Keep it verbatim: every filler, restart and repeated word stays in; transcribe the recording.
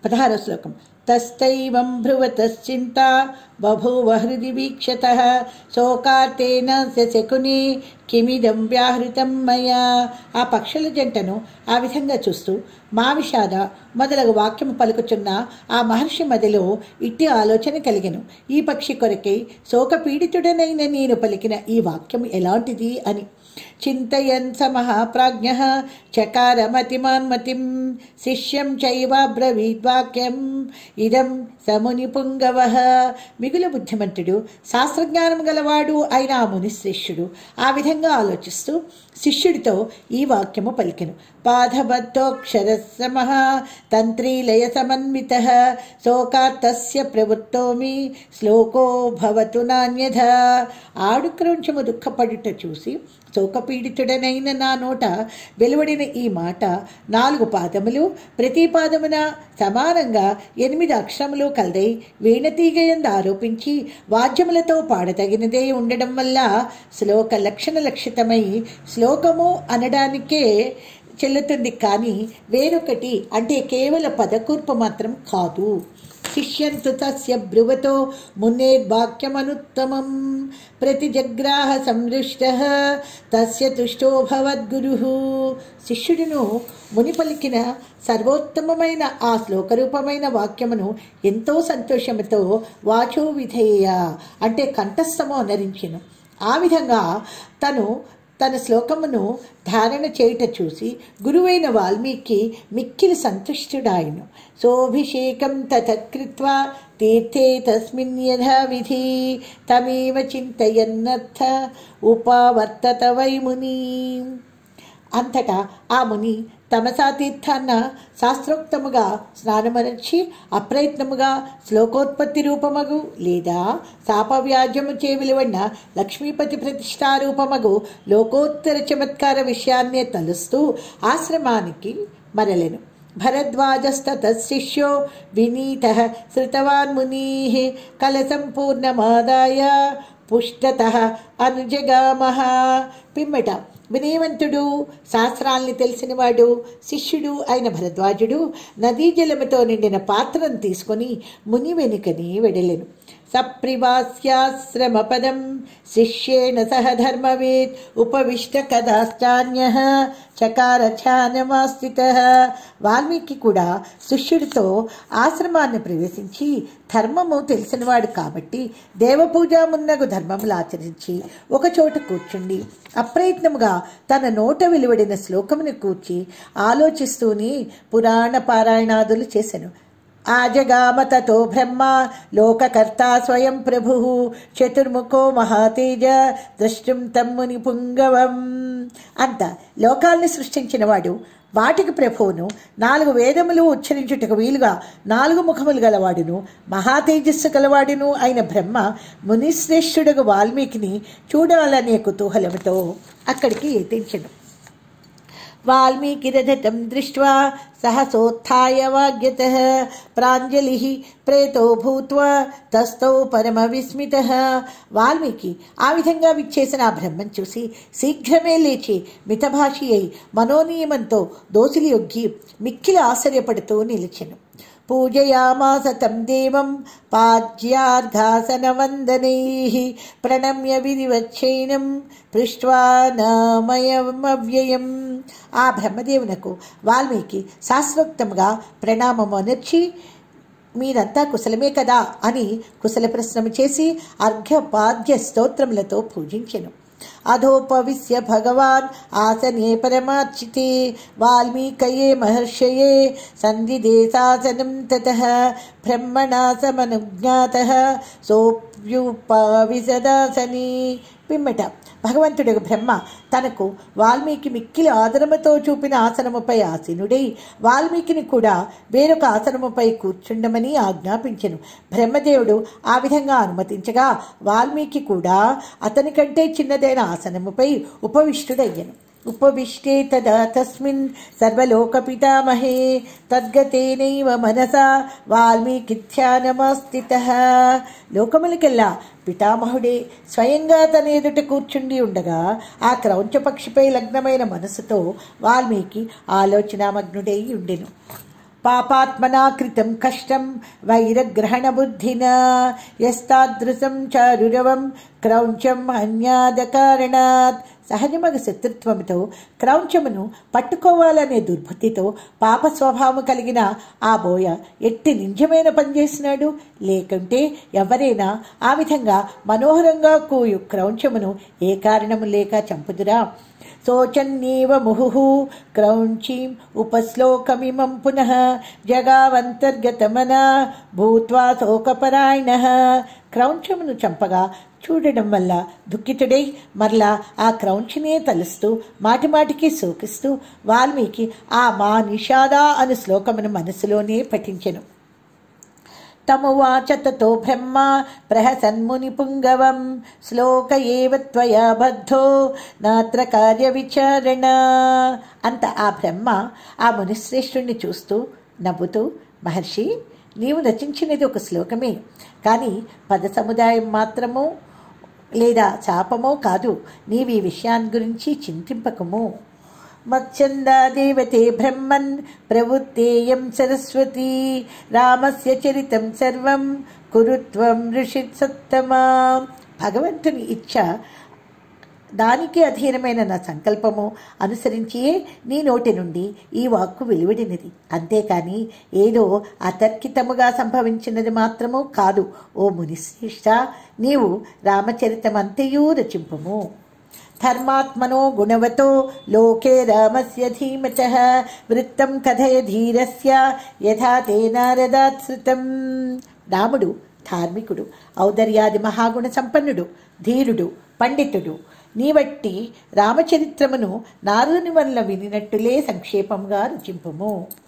పదహారో శ్లోకం. తస్తైవం భ్రువతశ్చింతా బభూవ హృది వీక్షతః శోకార్తేన శకుని కిమిదం వ్యాహృతం మయా. ఆ పక్షుల జంటను ఆ విధంగా చూస్తూ మా విషాద మొదలగు వాక్యము పలుకుచున్న ఆ మహర్షి మదిలో ఇట్టి ఆలోచన కలిగెను. ఈ పక్షి కొరకై శోకపీడితుడనైన నేను పలికిన ఈ వాక్యం ఎలాంటిది అని. చింతయన్ స మహాప్రాజ్ఞః చకార మతిమాన్మతిం శిష్యం చైవాబ్రవీద్వాక్యం ఇదం సముని పుంగవః. మిగులు బుద్ధిమంతుడు శాస్త్రజ్ఞానం గలవాడు అయిన ఆ ముని శిష్యుడు ఆ విధంగా ఆలోచిస్తూ శిష్యుడితో ఈ వాక్యము పలికెను. పాదబద్ధోక్షరసమః తంత్రీలయ సమన్వితః శోకార్తస్య ప్రవృత్తోమి శ్లోకో భవతు నాన్యథా. ఆడుక్రోంచము దుఃఖపడుట చూసి శోకపీడితుడనైన నా నోట వెలువడిన ఈ మాట నాలుగు పాదములు, ప్రతి పాదమున సమానంగా ఎనిమిది అక్షరములు కలదై వీణతీగయందు ఆరోపించి వాద్యములతో పాడదగినదే ఉండడం వల్ల శ్లోక లక్షణ లక్షితమై శ్లోకము అనడానికే చెల్లుతుంది, కానీ వేరొకటి అంటే కేవల పదకూర్పు మాత్రం కాదు. శిష్యంతు తస్య బ్రువతో మునేర్వాక్యమనుత్తమం ప్రతిజగ్రాహ సందృష్టః తస్య తుష్టో భవద్గురుః. శిష్యుడును ముని పలికిన సర్వోత్తమమైన ఆ శ్లోకరూపమైన వాక్యమును ఎంతో సంతోషముతో వాచో విధేయ అంటే కంఠస్థము అనరించెను. ఆ విధంగా తను తన శ్లోకమును ధారణ చేయుట చూసి గురువైన వాల్మీకి మిక్కిలి సంతుష్టుడాయను. సోభిషేకం తతకృత్వా తీర్థే తస్మిన్ యథా విధి తమేవ చింతయన్నర్థ ఉపావర్తత వై ముని. అంతటా ఆ ముని తమసా తీర్థాన్న శాస్త్రోక్తముగా స్నానమరచి అప్రయత్నముగా శ్లోకోత్పత్తి రూపమగు లేదా శాపవ్యాజ్యము చే వెలువడిన లక్ష్మీపతి ప్రతిష్టారూపమగు లోకోత్తర చమత్కార విషయాన్నే తలుస్తూ ఆశ్రమానికి మరలెను. భరద్వాజస్తతశిష్యో వినీతః శృతవాన్ మునీః కలసంపూర్ణమాదాయ పుష్టతః అనుజగామః. పిమ్మట వినయవంతుడు శాస్త్రాల్ని తెలిసినవాడు శిష్యుడు అయిన భరద్వాజుడు నదీ జలముతో నిండిన పాత్రను తీసుకొని ముని వెనుకని వెడలెను. సప్రివాస్యాశ్రమ పదం శిష్యేణ సహ ధర్మవేత్ ఉపవిష్ట కదాశ్చాన్యః చకార ధ్యానమాస్థితః. వాల్మీకి కూడా శిష్యుడితో ఆశ్రమాన్ని ప్రవేశించి ధర్మము తెలిసినవాడు కాబట్టి దేవపూజ మున్నగు ధర్మములు ఆచరించి ఒకచోట కూర్చుండి అప్రయత్నముగా తన నోట వెలువడిన శ్లోకమును కూర్చి ఆలోచిస్తూనే పురాణ పారాయణాదులు చేసెను. ఆజగామ తతో బ్రహ్మ లోకకర్తా స్వయం ప్రభు చతుర్ముఖో మహాతేజ ద్రష్టుం తమ్ముని పుంగవం. అంత లోకాల్ని సృష్టించినవాడు వాటికి ప్రభువును నాలుగు వేదములు ఉచ్చరించుటకు వీలుగా నాలుగు ముఖములు గలవాడును మహాతేజస్సు గలవాడును అయిన బ్రహ్మ మునిశ్రేష్ఠుడగు వాల్మీకిని చూడాలనే కుతూహలముతో అక్కడికి ఎత్తించెను. వాల్మీకిరథతం దృష్ట్వా సహసోత్థాయ వాగ్యతః ప్రాంజలిః ప్రేతో భూత్వా తస్థౌ పరమ విస్మితః. వాల్మీకి ఆ విధంగా విచ్చేసిన ఆ బ్రహ్మను చూసి శీఘ్రమే లేచి మితభాషి అయి మనోనియమంతో దోసిలి యొగ్గి మిక్కిలి ఆశ్చర్యపడుతూ నిలిచెను. పూజయామాస తం దేవం పాజ్యార్ఘాసనవందనైః ప్రణమ్య విధివచ్చైనం పృష్ట్వా నామయమవ్యయం. ఆ బ్రహ్మదేవునకు వాల్మీకి శాస్త్రోక్తముగా ప్రణామము అనర్చి మీరంతా కుశలమే కదా అని కుశల ప్రశ్నము చేసి అర్ఘ్యపాద్య స్తోత్రములతో పూజించెను. అధోపవిశ్య భగవాన్ ఆసనే పరమార్చితే వాల్మీకయే మహర్షయే సంధిదేశాసనం తతః బ్రహ్మణా సమనుజ్ఞాతః సోప్యుపవిశదాసనే. పిమ్మట భగవంతుడు బ్రహ్మ తనకు వాల్మీకి మిక్కిలి ఆదరముతో చూపిన ఆసనముపై ఆసీనుడై వాల్మీకిని కూడా వేరొక ఆసనముపై కూర్చుండమని ఆజ్ఞాపించెను. బ్రహ్మదేవుడు ఆ విధంగా అనుమతించగా వాల్మీకి కూడా అతని కంటే చిన్నదైన ఆసనముపై ఉపవిష్టుడయ్యను. ఉపవిష్టే తదా తస్మిన్ సర్వలోకపితామహే తద్గతేనైవ మనసా వాల్మీకి ధ్యానమాస్థితః. లోకములకెల్లా పితామహుడే స్వయంగా తన ఎదుట కూర్చుండి ఉండగా ఆ క్రౌంచపక్షిపై లగ్నమైన మనసుతో వాల్మీకి ఆలోచనామగ్నుడై ఉండెను. పాపాత్మనా కృతం కష్టం వైరగ్రహణ బుద్ధినా యస్తాదృశం చారురవం క్రౌంచం అన్యాద కారణాత్. సహజమగ శత్రుత్వముతో క్రౌంచమును పట్టుకోవాలనే దుర్బుద్ధితో పాప స్వభావం కలిగిన ఆ బోయ ఎట్టి నిజమైన పనిచేసినాడు. లేకుంటే ఎవరైనా ఆ విధంగా మనోహరంగా కూయు క్రౌంచమును ఏ కారణము లేక చంపుదురా? శోచన్నేవ ముహుః క్రౌంచీం ఉపశ్లోకమిమం పునః జగావంతర్గతమనా భూత్వా శోకపరాయణః. క్రౌంచమును చంపగా చూడడం వల్ల దుఃఖితుడై మరలా ఆ క్రౌంచినే తలుస్తూ మాటిమాటికి శోకిస్తూ వాల్మీకి ఆ మా నిషాద అను శ్లోకమును మనసులోనే పఠించెను. తమువాచ తతో బ్రహ్మ ప్రహసన్ముని పుంగవం శ్లోక ఏవ త్వయా బద్ధో నాత్ర కార్య విచారణ. అంత ఆ బ్రహ్మ ఆ మునిశ్రేష్ఠుణ్ణి చూస్తూ నవ్వుతూ, మహర్షి, నీవు రచించినది ఒక శ్లోకమే, కానీ పద సముదాయం మాత్రమో లేదా శాపమో కాదు. నీవు ఈ విషయాన్ని గురించి చింతింపకము. మచ్చందా దేవతే బ్రహ్మన్ ప్రవృత్తేయం సరస్వతీ రామస్య చరితం సర్వం కురుత్వం ఋషిత్ సత్తమా. భగవంతుని ఇచ్చ, దానికి అధీనమైన నా సంకల్పము అనుసరించియే నీ నోటి నుండి ఈ వాక్కు వెలువడినది. అంతేకాని ఏదో అతర్కితముగా సంభవించినది మాత్రము కాదు. ఓ మునిశ్రేష్ఠ, నీవు రామచరితమంతయూ రచింపుము. ధర్మాత్మనో గుణవతో లోకే రామస్య ధీమతః వృత్తం కథయ ధీరస్య యథా తే నారదాత్ శృతం. రాముడు ధార్మికుడు, ఔదర్యాది మహాగుణ సంపన్నుడు, ధీరుడు, పండితుడు. నీవట్టి రామచరిత్రమును నారదుని వల్ల వినినట్టులే సంక్షేపంగా రచింపుము.